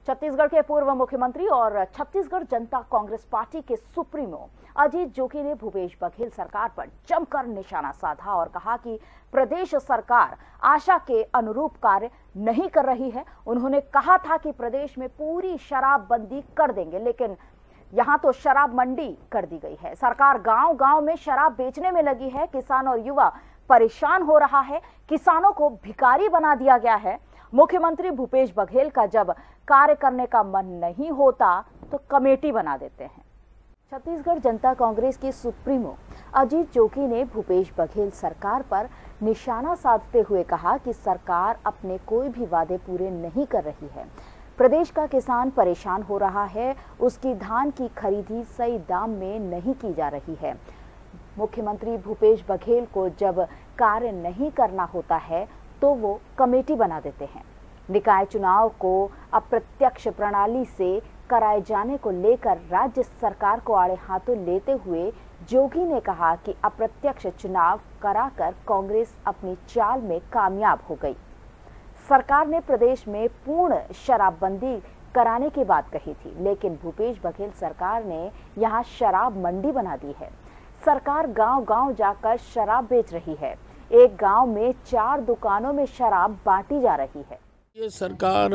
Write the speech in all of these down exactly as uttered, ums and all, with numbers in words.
छत्तीसगढ़ के पूर्व मुख्यमंत्री और छत्तीसगढ़ जनता कांग्रेस पार्टी के सुप्रीमो अजीत जोगी ने भूपेश बघेल सरकार पर जमकर निशाना साधा और कहा कि प्रदेश सरकार आशा के अनुरूप कार्य नहीं कर रही है। उन्होंने कहा था कि प्रदेश में पूरी शराबबंदी कर देंगे, लेकिन यहाँ तो शराब मंडी कर दी गई है। सरकार गांव-गांव में शराब बेचने में लगी है। किसान और युवा परेशान हो रहा है। किसानों को भिखारी बना दिया गया है। मुख्यमंत्री भूपेश बघेल का जब कार्य करने का मन नहीं होता तो कमेटी बना देते हैं। छत्तीसगढ़ जनता कांग्रेस के सुप्रीमो अजीत जोगी ने भूपेश बघेल सरकार पर निशाना साधते हुए कहा कि सरकार अपने कोई भी वादे पूरे नहीं कर रही है। प्रदेश का किसान परेशान हो रहा है। उसकी धान की खरीदी सही दाम में नहीं की जा रही है। मुख्यमंत्री भूपेश बघेल को जब कार्य नहीं करना होता है तो वो कमेटी बना देते हैं। निकाय चुनाव को अप्रत्यक्ष प्रणाली से कराए जाने को लेकर राज्य सरकार को आड़े हाथों लेते हुए जोगी ने कहा कि अप्रत्यक्ष चुनाव कराकर कांग्रेस अपनी चाल में कामयाब हो गई। सरकार ने प्रदेश में पूर्ण शराबबंदी कराने की बात कही थी, लेकिन भूपेश बघेल सरकार ने यहां शराब मंडी बना दी है। सरकार गांव-गांव जाकर शराब बेच रही है। एक गांव में चार दुकानों में शराब बांटी जा रही है। ये सरकार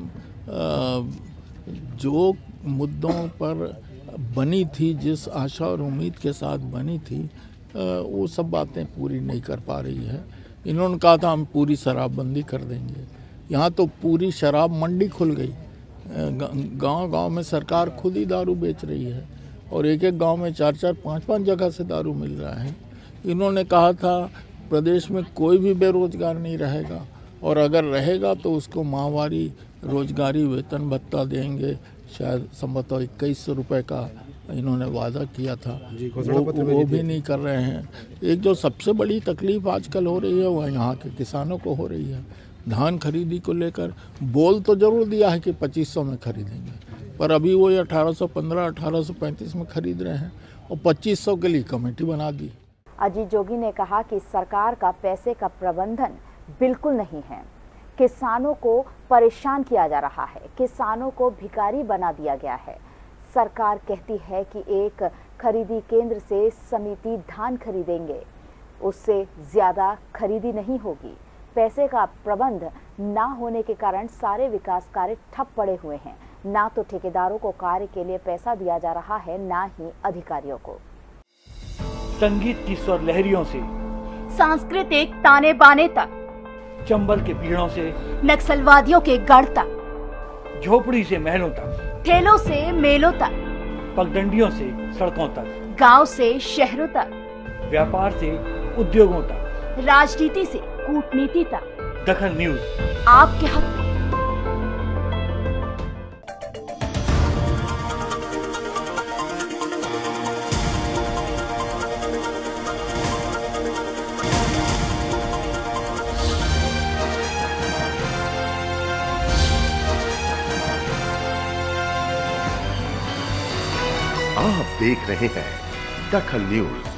जो मुद्दों पर बनी थी, जिस आशा और उम्मीद के साथ बनी थी, वो सब बातें पूरी नहीं कर पा रही है। इन्होंने कहा था हम पूरी शराबबंदी कर देंगे। यहाँ तो पूरी शराब मंडी खुल गई। गांव-गांव में सरकार खुद ही दारू बेच रही है और एक एक गांव में चार चार पाँच पाँच जगह से दारू मिल रहा है। इन्होंने कहा था प्रदेश में कोई भी बेरोजगार नहीं रहेगा और अगर रहेगा तो उसको माहवारी रोजगारी वेतन भत्ता देंगे। शायद संभवतः इक्कीस सौ रुपये का इन्होंने वादा किया था, वो, वो भी नहीं कर रहे हैं। एक जो सबसे बड़ी तकलीफ आजकल हो रही है वह यहाँ के किसानों को हो रही है। धान खरीदी को लेकर बोल तो जरूर दिया है कि पच्चीस सौ में खरीदेंगे, पर अभी वो अठारह सौ पंद्रह अठारह सौ पैंतीस में खरीद रहे हैं और पच्चीस सौ के लिए कमेटी बना दी। अजीत जोगी ने कहा कि सरकार का पैसे का प्रबंधन बिल्कुल नहीं है। किसानों को परेशान किया जा रहा है। किसानों को भिखारी बना दिया गया है। सरकार कहती है कि एक खरीदी केंद्र से समिति धान खरीदेंगे, उससे ज्यादा खरीदी नहीं होगी। पैसे का प्रबंध ना होने के कारण सारे विकास कार्य ठप पड़े हुए हैं। ना तो ठेकेदारों को कार्य के लिए पैसा दिया जा रहा है, ना ही अधिकारियों को। संगीत की स्वर लहरियों से सांस्कृतिक ताने बाने तक, चंबल के पीड़ों से नक्सलवादियों के गढ़ तक, झोपड़ी से महलों तक, ठेलों से मेलों तक, पगडंडियों से सड़कों तक, गांव से शहरों तक, व्यापार से उद्योगों तक, राजनीति से कूटनीति तक, दखल न्यूज आपके हक में। आप देख रहे हैं दखल न्यूज।